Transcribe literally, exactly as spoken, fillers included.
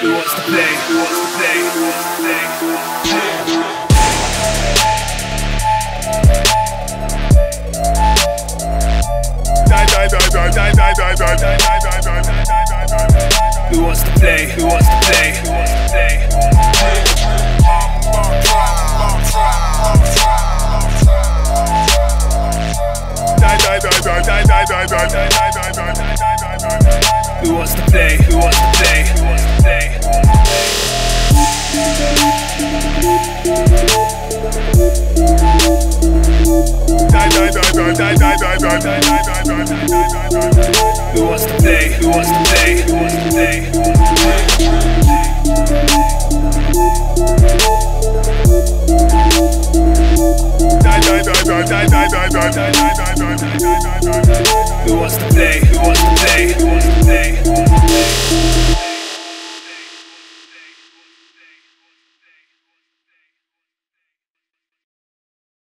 Who wants to play? Who wants to play? Who wants to play? Die, die, die, die, die, die, die, die, die, die, die, die, die. Who wants to play? Who wants to play? Who wants to play? Die, die, die, die, die, die, die, die, die, die, die, die. Who wants to play? Who wants to play? Who wants to play? Die, die, die, die, die, die, die, die, die, die, die, die. Who wants to play? Who wants to play? Who wants to play? Die, die, die, die, die, die, die, die, die, die, die, die. Who wants to play?